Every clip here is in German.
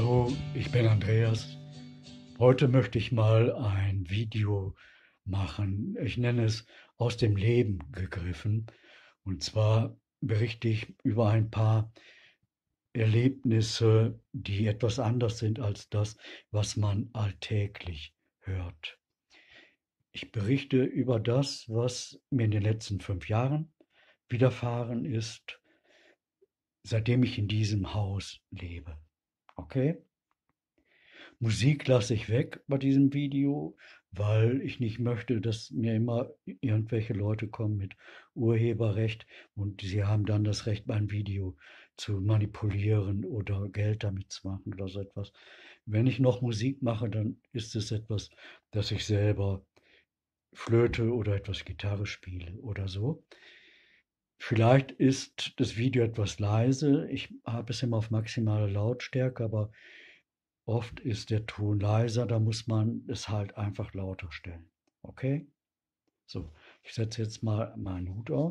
Hallo, ich bin Andreas. Heute möchte ich mal ein Video machen. Ich nenne es aus dem Leben gegriffen. Und zwar berichte ich über ein paar Erlebnisse, die etwas anders sind als das, was man alltäglich hört. Ich berichte über das, was mir in den letzten 5 Jahren widerfahren ist, seitdem ich in diesem Haus lebe. Okay? Musik lasse ich weg bei diesem Video, weil ich nicht möchte, dass mir immer irgendwelche Leute kommen mit Urheberrecht und sie haben dann das Recht, mein Video zu manipulieren oder Geld damit zu machen oder so etwas. Wenn ich noch Musik mache, dann ist es etwas, dass ich selber Flöte oder etwas Gitarre spiele oder so. Vielleicht ist das Video etwas leise. Ich habe es immer auf maximale Lautstärke, aber oft ist der Ton leiser, da muss man es halt einfach lauter stellen. Okay? So, ich setze jetzt mal meinen Hut auf.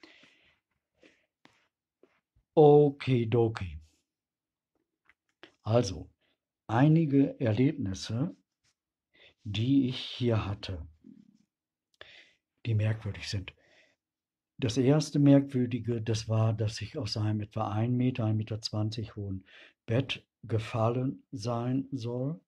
Okidoki. Also, einige Erlebnisse, die ich hier hatte, die merkwürdig sind. Das erste Merkwürdige, das war, dass ich aus einem etwa 1 Meter, 1,20 Meter hohen Bett gefallen sein soll.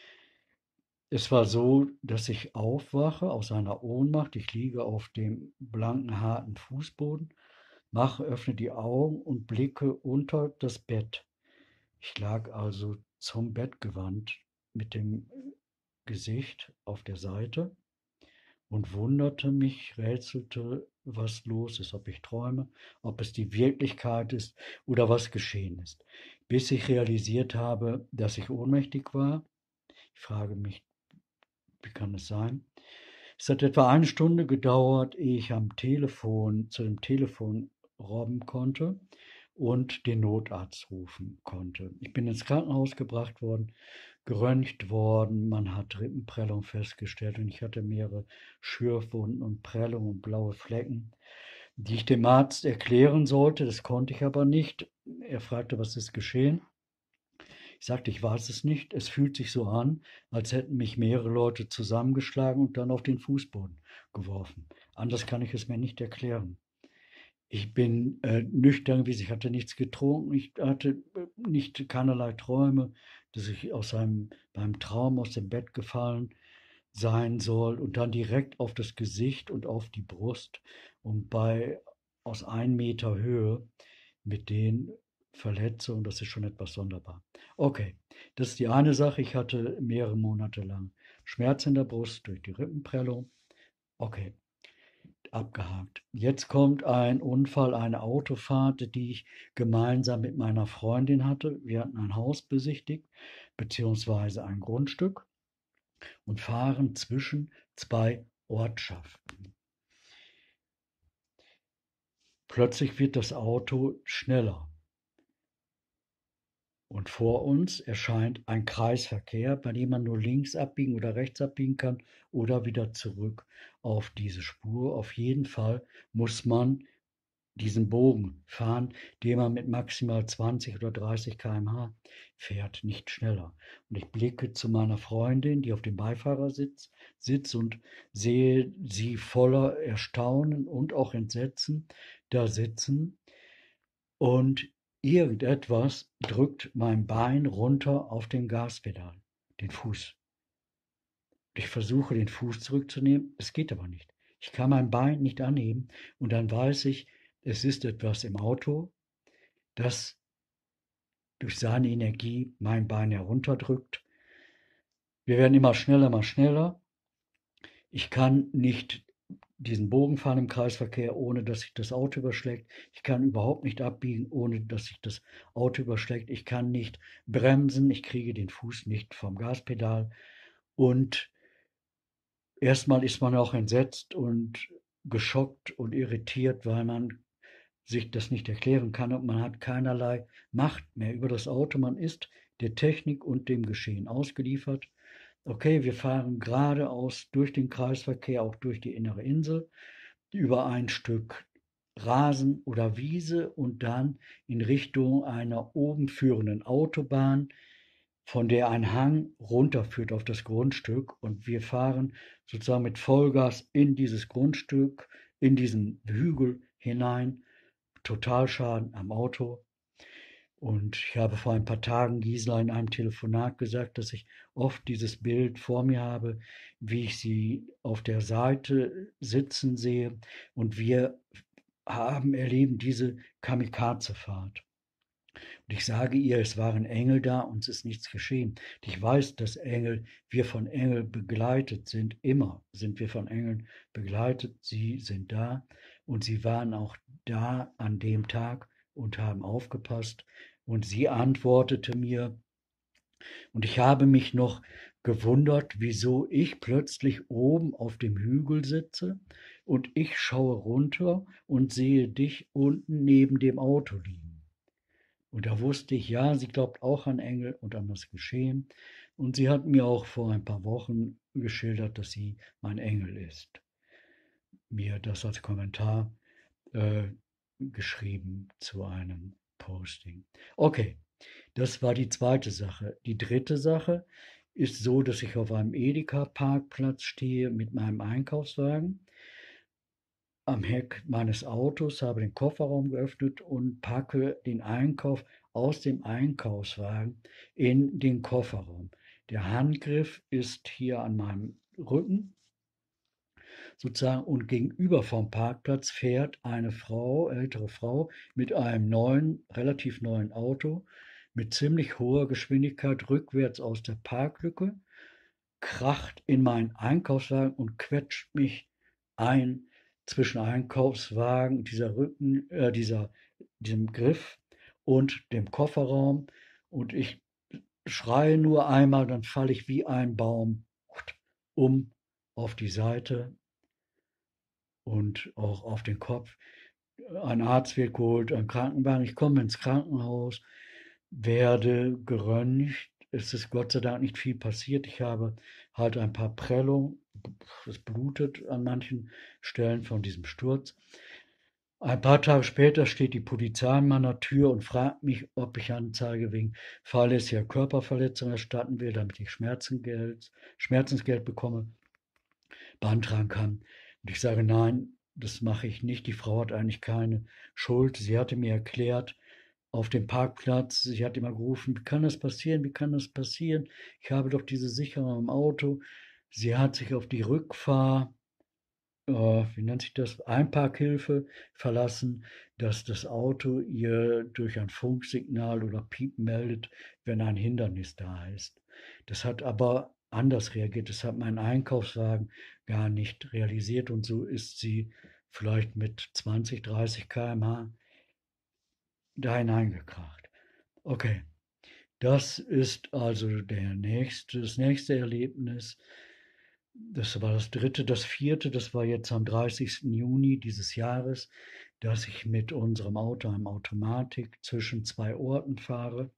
Es war so, dass ich aufwache aus einer Ohnmacht. Ich liege auf dem blanken, harten Fußboden, öffne die Augen und blicke unter das Bett. Ich lag also zum Bett gewandt mit dem Gesicht auf der Seite und wunderte mich, rätselte, was los ist, ob ich träume, ob es die Wirklichkeit ist oder was geschehen ist. Bis ich realisiert habe, dass ich ohnmächtig war. Ich frage mich, wie kann es sein? Es hat etwa 1 Stunde gedauert, ehe ich zu dem Telefon robben konnte und den Notarzt rufen konnte. Ich bin ins Krankenhaus gebracht worden, geröntgt worden, man hat Rippenprellung festgestellt und ich hatte mehrere Schürfwunden und Prellungen und blaue Flecken, die ich dem Arzt erklären sollte. Das konnte ich aber nicht. Er fragte, was ist geschehen? Ich sagte, ich weiß es nicht. Es fühlt sich so an, als hätten mich mehrere Leute zusammengeschlagen und dann auf den Fußboden geworfen. Anders kann ich es mir nicht erklären. Ich bin nüchtern gewesen, ich hatte nichts getrunken, ich hatte nicht keinerlei Träume, dass ich beim Traum aus dem Bett gefallen sein soll und dann direkt auf das Gesicht und auf die Brust und aus 1 Meter Höhe mit den Verletzungen, das ist schon etwas sonderbar. Okay, das ist die eine Sache. Ich hatte mehrere Monate lang Schmerz in der Brust durch die Rippenprellung. Okay, abgehakt. Jetzt kommt ein Unfall, eine Autofahrt, die ich gemeinsam mit meiner Freundin hatte. Wir hatten ein Haus besichtigt, beziehungsweise ein Grundstück und fahren zwischen zwei Ortschaften. Plötzlich wird das Auto schneller. Und vor uns erscheint ein Kreisverkehr, bei dem man nur links abbiegen oder rechts abbiegen kann oder wieder zurück auf diese Spur. Auf jeden Fall muss man diesen Bogen fahren, den man mit maximal 20 oder 30 km/h fährt, nicht schneller. Und ich blicke zu meiner Freundin, die auf dem Beifahrersitz sitzt und sehe sie voller Erstaunen und auch Entsetzen da sitzen. Und irgendetwas drückt mein Bein runter auf den Gaspedal, den Fuß. Ich versuche, den Fuß zurückzunehmen, es geht aber nicht. Ich kann mein Bein nicht anheben und dann weiß ich, es ist etwas im Auto, das durch seine Energie mein Bein herunterdrückt. Wir werden immer schneller, immer schneller. Ich kann nicht diesen Bogen fahren im Kreisverkehr, ohne dass sich das Auto überschlägt. Ich kann überhaupt nicht abbiegen, ohne dass sich das Auto überschlägt. Ich kann nicht bremsen, ich kriege den Fuß nicht vom Gaspedal. Und erstmal ist man auch entsetzt und geschockt und irritiert, weil man sich das nicht erklären kann und man hat keinerlei Macht mehr über das Auto. Man ist der Technik und dem Geschehen ausgeliefert. Okay, wir fahren geradeaus durch den Kreisverkehr, auch durch die innere Insel, über ein Stück Rasen oder Wiese und dann in Richtung einer oben führenden Autobahn, von der ein Hang runterführt auf das Grundstück und wir fahren sozusagen mit Vollgas in dieses Grundstück, in diesen Hügel hinein, Totalschaden am Auto. Und ich habe vor ein paar Tagen Gisela in einem Telefonat gesagt, dass ich oft dieses Bild vor mir habe, wie ich sie auf der Seite sitzen sehe und wir erleben diese Kamikaze-Fahrt. Und ich sage ihr, es waren Engel da, uns ist nichts geschehen. Und ich weiß, dass wir von Engeln begleitet sind. Immer sind wir von Engeln begleitet. Sie sind da und sie waren auch da an dem Tag und haben aufgepasst. Und sie antwortete mir, und ich habe mich noch gewundert, wieso ich plötzlich oben auf dem Hügel sitze und ich schaue runter und sehe dich unten neben dem Auto liegen. Und da wusste ich, ja, sie glaubt auch an Engel und an das Geschehen. Und sie hat mir auch vor ein paar Wochen geschildert, dass sie mein Engel ist. Mir das als Kommentar äh, geschrieben zu einem Posting. Okay, das war die zweite Sache. Die dritte Sache ist so, dass ich auf einem Edeka-Parkplatz stehe mit meinem Einkaufswagen am Heck meines Autos, habe den Kofferraum geöffnet und packe den Einkauf aus dem Einkaufswagen in den Kofferraum. Der Handgriff ist hier an meinem Rücken sozusagen und gegenüber vom Parkplatz fährt eine Frau, ältere Frau, mit einem neuen, relativ neuen Auto mit ziemlich hoher Geschwindigkeit rückwärts aus der Parklücke, kracht in meinen Einkaufswagen und quetscht mich ein zwischen Einkaufswagen, diesem Griff und dem Kofferraum. Und ich schreie nur einmal, dann falle ich wie ein Baum um auf die Seite und auch auf den Kopf. Ein Arzt wird geholt, ein Krankenwagen. Ich komme ins Krankenhaus, werde geröntgt. Es ist Gott sei Dank nicht viel passiert. Ich habe halt ein paar Prellungen. Es blutet an manchen Stellen von diesem Sturz. Ein paar Tage später steht die Polizei an meiner Tür und fragt mich, ob ich Anzeige wegen fahrlässiger Körperverletzung erstatten will, damit ich Schmerzensgeld bekomme, beantragen kann. Und ich sage, nein, das mache ich nicht. Die Frau hat eigentlich keine Schuld. Sie hatte mir erklärt, auf dem Parkplatz, sie hat immer gerufen, wie kann das passieren, wie kann das passieren? Ich habe doch diese Sicherung im Auto. Sie hat sich auf die wie nennt sich das, Einparkhilfe verlassen, dass das Auto ihr durch ein Funksignal oder Piepen meldet, wenn ein Hindernis da ist. Das hat aber anders reagiert. Das hat mein Einkaufswagen gar nicht realisiert und so ist sie vielleicht mit 20, 30 km/h da hineingekracht. Okay, das ist also das nächste Erlebnis. Das war das dritte. Das vierte, das war jetzt am 30. Juni dieses Jahres, dass ich mit unserem Auto, einem Automatik, zwischen zwei Orten fahre.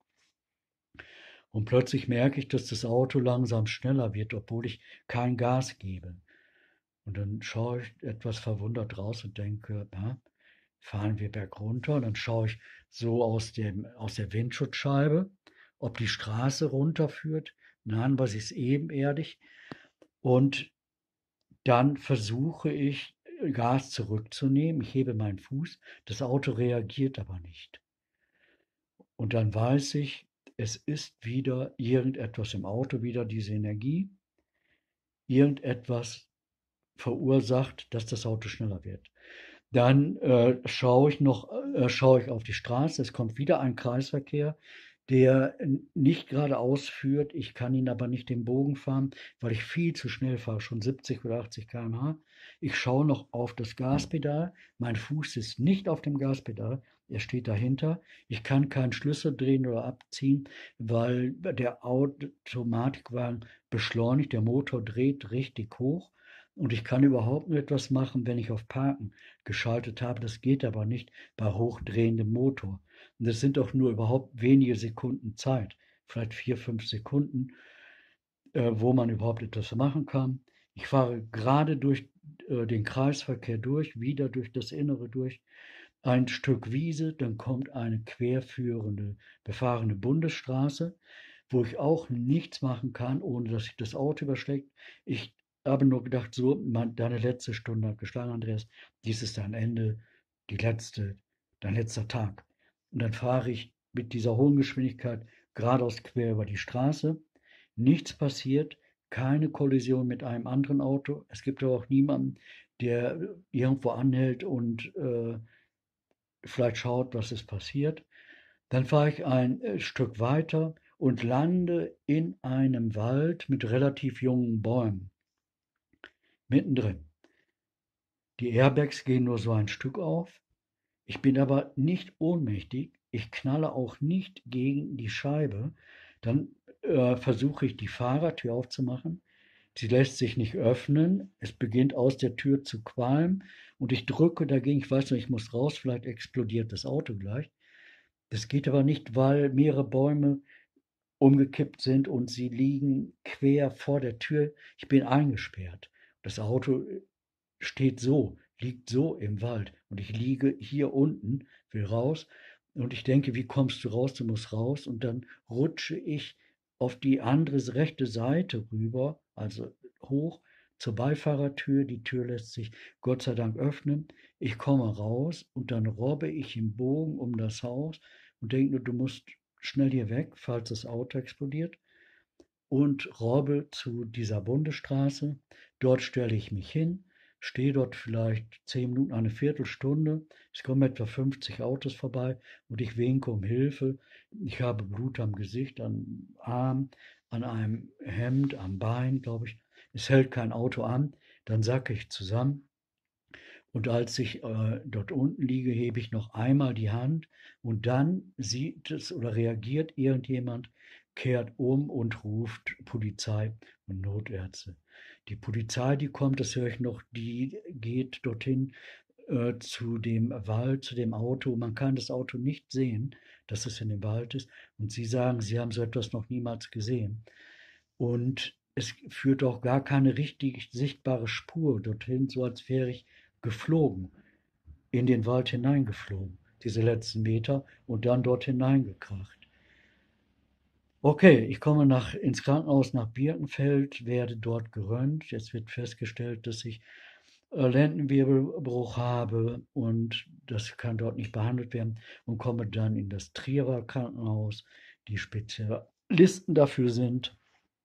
Und plötzlich merke ich, dass das Auto langsam schneller wird, obwohl ich kein Gas gebe. Und dann schaue ich etwas verwundert raus und denke, fahren wir bergunter. Und dann schaue ich so aus der Windschutzscheibe, ob die Straße runterführt. Nein, was ist ebenerdig. Und dann versuche ich, Gas zurückzunehmen. Ich hebe meinen Fuß. Das Auto reagiert aber nicht. Und dann weiß ich, es ist wieder irgendetwas im Auto, wieder diese Energie. Irgendetwas verursacht, dass das Auto schneller wird. Dann schaue ich auf die Straße. Es kommt wieder ein Kreisverkehr, der nicht geradeaus führt. Ich kann ihn aber nicht den Bogen fahren, weil ich viel zu schnell fahre, schon 70 oder 80 km/h. Ich schaue noch auf das Gaspedal. Mein Fuß ist nicht auf dem Gaspedal. Er steht dahinter. Ich kann keinen Schlüssel drehen oder abziehen, weil der Automatikwagen beschleunigt. Der Motor dreht richtig hoch. Und ich kann überhaupt nur etwas machen, wenn ich auf Parken geschaltet habe. Das geht aber nicht bei hochdrehendem Motor. Und das sind auch nur überhaupt wenige Sekunden Zeit, vielleicht 4, 5 Sekunden, wo man überhaupt etwas machen kann. Ich fahre gerade durch den Kreisverkehr durch, wieder durch das Innere durch, ein Stück Wiese, dann kommt eine befahrene Bundesstraße. wo ich auch nichts machen kann, ohne dass sich das Auto überschlägt. Ich habe nur gedacht, so, deine letzte Stunde hat geschlagen, Andreas. Dies ist dein Ende, dein letzter Tag. Und dann fahre ich mit dieser hohen Geschwindigkeit geradeaus quer über die Straße. Nichts passiert, keine Kollision mit einem anderen Auto. Es gibt aber auch niemanden, der irgendwo anhält und vielleicht schaut, was ist passiert. Dann fahre ich ein Stück weiter und lande in einem Wald mit relativ jungen Bäumen mittendrin. Die Airbags gehen nur so ein Stück auf. Ich bin aber nicht ohnmächtig. Ich knalle auch nicht gegen die Scheibe. Dann versuche ich die Fahrertür aufzumachen. Sie lässt sich nicht öffnen. Es beginnt aus der Tür zu qualmen und ich drücke dagegen. Ich weiß nicht, ich muss raus, vielleicht explodiert das Auto gleich. Das geht aber nicht, weil mehrere Bäume umgekippt sind und sie liegen quer vor der Tür. Ich bin eingesperrt. Das Auto liegt so im Wald und ich liege hier unten, will raus und ich denke, wie kommst du raus? Du musst raus und dann rutsche ich auf die andere rechte Seite rüber, also hoch zur Beifahrertür. Die Tür lässt sich Gott sei Dank öffnen. Ich komme raus und dann robbe ich im Bogen um das Haus und denke nur, du musst schnell hier weg, falls das Auto explodiert und robbe zu dieser Bundesstraße. Dort stelle ich mich hin, stehe dort vielleicht 10 Minuten, eine Viertelstunde. Es kommen etwa 50 Autos vorbei und ich winke um Hilfe. Ich habe Blut am Gesicht, am Arm, an einem Hemd, am Bein, glaube ich. Es hält kein Auto an. Dann sacke ich zusammen. Und als ich dort unten liege, hebe ich noch einmal die Hand und dann sieht es oder reagiert irgendjemand, kehrt um und ruft Polizei und Notärzte. Die Polizei, die kommt, das höre ich noch, die geht dorthin zu dem Wald, zu dem Auto. Man kann das Auto nicht sehen, dass es in dem Wald ist. Und sie sagen, sie haben so etwas noch niemals gesehen. Und es führt auch gar keine richtig sichtbare Spur dorthin, so als wäre ich geflogen, in den Wald hineingeflogen, diese letzten Meter und dann dort hineingekracht. Okay, ich komme ins Krankenhaus nach Birkenfeld, werde dort geröntgt. Jetzt wird festgestellt, dass ich Lendenwirbelbruch habe und das kann dort nicht behandelt werden und komme dann in das Trierer Krankenhaus, die Spezialisten dafür sind.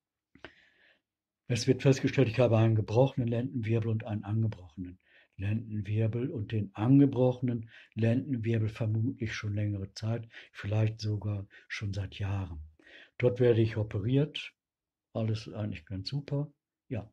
Es wird festgestellt, ich habe einen gebrochenen Lendenwirbel und einen angebrochenen Lendenwirbel und den angebrochenen Lendenwirbel vermutlich schon längere Zeit, vielleicht sogar schon seit Jahren. Dort werde ich operiert, alles eigentlich ganz super, ja.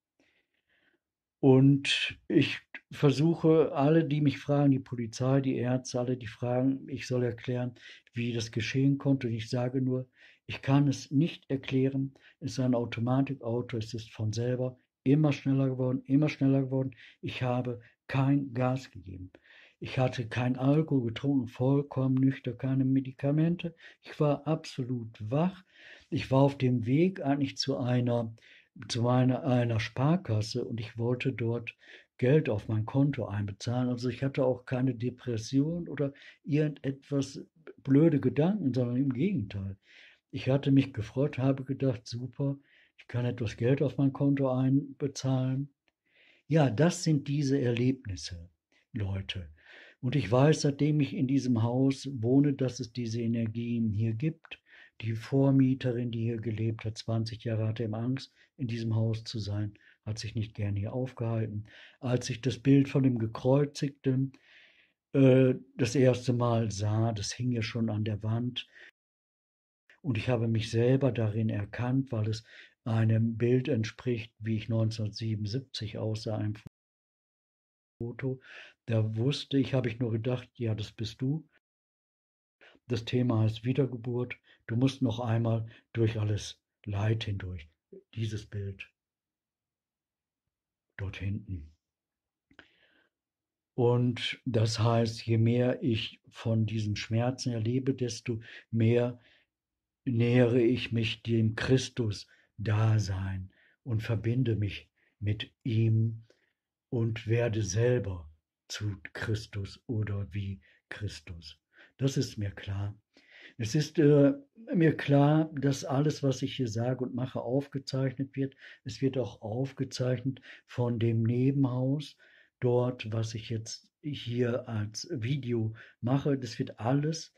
Und ich versuche, alle, die mich fragen, die Polizei, die Ärzte, alle, die fragen, ich soll erklären, wie das geschehen konnte. Und ich sage nur, ich kann es nicht erklären. Es ist ein Automatikauto, es ist von selber immer schneller geworden, immer schneller geworden. Ich habe kein Gas gegeben. Ich hatte kein Alkohol getrunken, vollkommen nüchtern, keine Medikamente. Ich war absolut wach. Ich war auf dem Weg eigentlich zu einer Sparkasse und ich wollte dort Geld auf mein Konto einbezahlen. Also ich hatte auch keine Depression oder irgendetwas blöde Gedanken, sondern im Gegenteil. Ich hatte mich gefreut, habe gedacht, super, ich kann etwas Geld auf mein Konto einbezahlen. Ja, das sind diese Erlebnisse, Leute. Und ich weiß, seitdem ich in diesem Haus wohne, dass es diese Energien hier gibt. Die Vormieterin, die hier gelebt hat, 20 Jahre, hatte immer Angst, in diesem Haus zu sein, hat sich nicht gern hier aufgehalten. Als ich das Bild von dem Gekreuzigten das erste Mal sah, das hing ja schon an der Wand, und ich habe mich selber darin erkannt, weil es einem Bild entspricht, wie ich 1977 aussah, einem Foto. Da wusste ich, habe ich nur gedacht, ja, das bist du. Das Thema heißt Wiedergeburt. Du musst noch einmal durch alles Leid hindurch. Dieses Bild dort hinten. Und das heißt, je mehr ich von diesen Schmerzen erlebe, desto mehr nähere ich mich dem Christus-Dasein und verbinde mich mit ihm und werde selber zu Christus oder wie Christus. Das ist mir klar. Es ist mir klar, dass alles, was ich hier sage und mache, aufgezeichnet wird. Es wird auch aufgezeichnet von dem Nebenhaus dort, was ich jetzt hier als Video mache. Das wird alles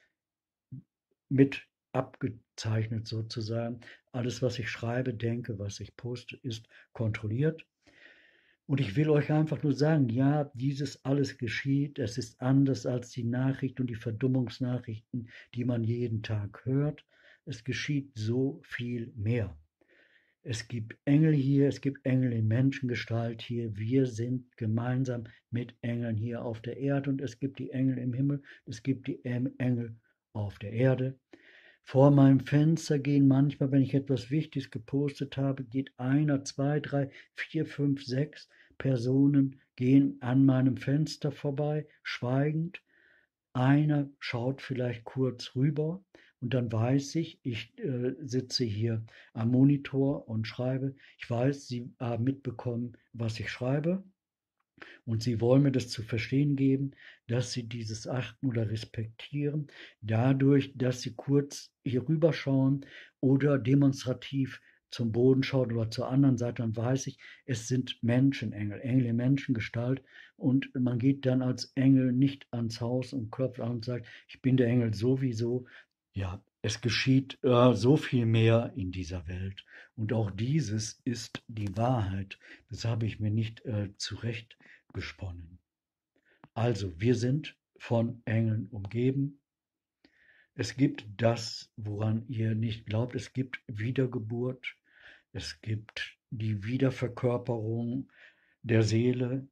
mit abgezeichnet sozusagen. Alles, was ich schreibe, denke, was ich poste, ist kontrolliert. Und ich will euch einfach nur sagen, ja, dieses alles geschieht. Es ist anders als die Nachrichten und die Verdummungsnachrichten, die man jeden Tag hört. Es geschieht so viel mehr. Es gibt Engel hier, es gibt Engel in Menschengestalt hier. Wir sind gemeinsam mit Engeln hier auf der Erde und es gibt die Engel im Himmel, es gibt die Engel auf der Erde. Vor meinem Fenster gehen manchmal, wenn ich etwas Wichtiges gepostet habe, geht einer, zwei, drei, vier, fünf, sechs Personen gehen an meinem Fenster vorbei, schweigend. Einer schaut vielleicht kurz rüber und dann weiß ich sitze hier am Monitor und schreibe. Ich weiß, Sie haben mitbekommen, was ich schreibe. Und sie wollen mir das zu verstehen geben, dass sie dieses achten oder respektieren, dadurch, dass sie kurz hier rüberschauen oder demonstrativ zum Boden schauen oder zur anderen Seite, dann weiß ich, es sind Menschenengel, Engel in Menschengestalt und man geht dann als Engel nicht ans Haus und klopft an und sagt, ich bin der Engel sowieso. Ja, es geschieht so viel mehr in dieser Welt und auch dieses ist die Wahrheit. Das habe ich mir nicht zurecht gesponnen. Also, wir sind von Engeln umgeben. Es gibt das, woran ihr nicht glaubt. Es gibt Wiedergeburt. Es gibt die Wiederverkörperung der Seele.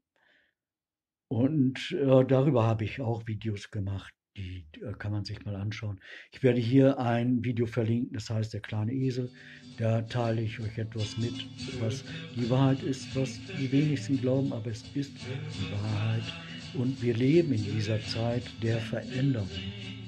Und darüber habe ich auch Videos gemacht. Die kann man sich mal anschauen. Ich werde hier ein Video verlinken, das heißt der kleine Esel. Da teile ich euch etwas mit, was die Wahrheit ist, was die wenigsten glauben, aber es ist die Wahrheit. Und wir leben in dieser Zeit der Veränderung.